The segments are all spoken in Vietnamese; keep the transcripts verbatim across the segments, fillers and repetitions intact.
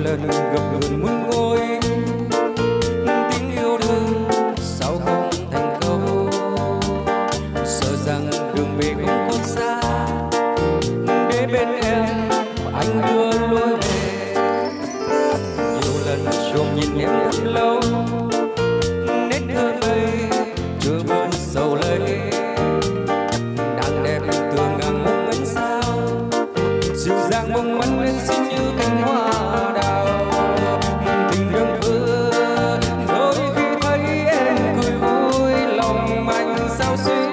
lần gặp gần muốn ngồi tiếng yêu đương sao không thành câu, sợ rằng đường về không còn xa để bên em anh đưa lối về. Nhiều lần trông nhìn em thật lâu nét thơ ngây chưa vơi sầu lấy, đang đẹp tường ngang mong ánh sao dịu dàng mong manh lên xinh như cánh hoa đào. Tình đừng vừa đôi khi thấy em cười vui lòng anh sao xuyến,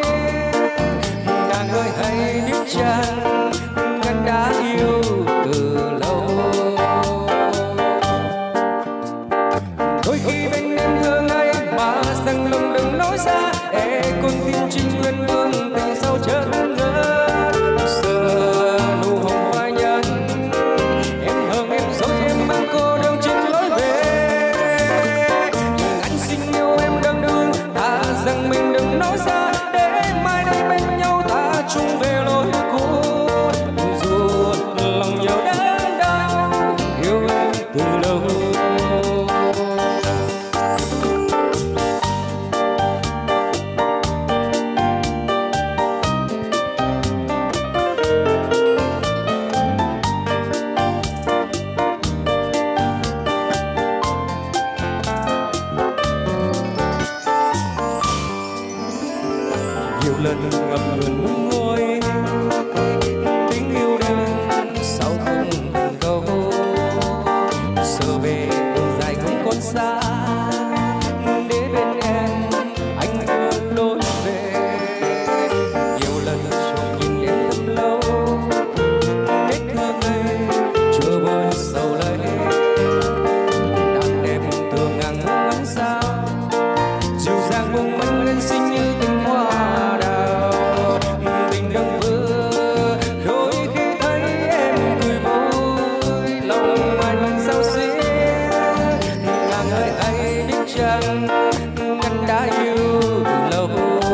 nàng ơi hãy biết chăng anh đã yêu từ lâu. Đôi khi bên em thơ ngây mà rằng lòng đừng nói ra, e con tim trinh nguyên vương tình sao chợt ngỡ. Giờ nụ hồng phai nhẫn em hờn em dối em mang cô đơn trên lối về. Anh xin yêu em đừng đương ta rằng mình đừng nói ra, để mai đây bên nhau ta chung về lối cũ. Dù lòng nhiều đớn đau yêu em từ lâu. Nhiều lần ngập ngừng muốn ngồi tiếng yêu đương sao không thành câu, sợ về đường dài không còn xa để bên em anh đưa lối về. Nhiều lần trông nhìn em thật lâu nét thơ ngây chưa vơi sầu lấy, đang đẹp tường ngang mong ánh sao dịu dàng mong manh lên xinh như cánh hoa. Tình đừng vừa đôi khi thấy em cười vui lòng anh sao xuyến, nàng ơi hãy biết chăng anh đã yêu từ lâu.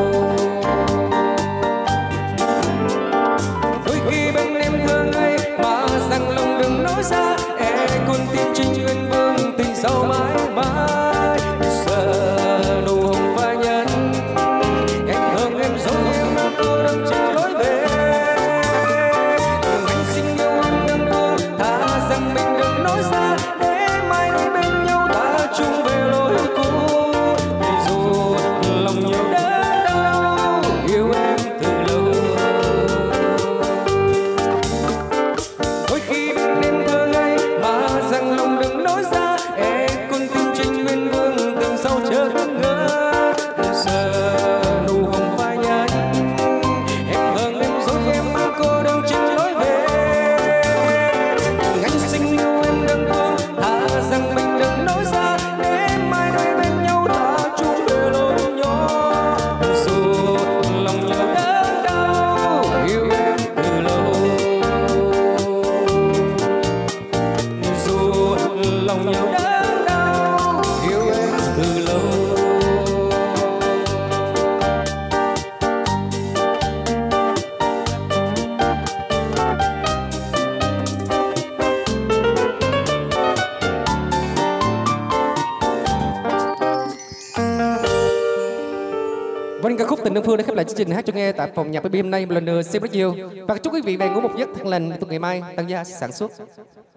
Đôi khi bên em thơ ngây mà rằng lòng đừng nói ra, e con tim trinh nguyên vương tình sau mãi mãi. Giờ nụ hồng phai nhẫn em hờn em dối em mang cô đơn trên lối về. Anh xin yêu em đừng đương thà rằng mình đừng nói ra, để mai đây bên nhau ta chung về lối cũ. Dù lòng nhiều đớn đau yêu em từ lâu. Đôi khi bên em thơ ngây mà rằng lòng đừng nói ra, e con tim trinh nguyên vương từng sau chợt ngỡ. Giờ nụ hồng phai nhẫn em hờn em dối em mang cô đơn trên lối về. Anh xin yêu em đừng đương thà rằng mình đừng nói ra, để mai đây bên nhau ta chung về lối nhỏ. Dù lòng nhiều đớn đau yêu em từ lâu. Dù lòng nhiều đớn đau yêu em từ lâu. Vâng, ca khúc Tình Đơn Phương đã khép lại chương trình hát cho nghe tại phòng nhạc bê bê hôm nay. Một lần nữa xin rất nhiều và chúc quý vị về ngủ một giấc thật lành. Từ ngày mai Tăng Gia sản xuất.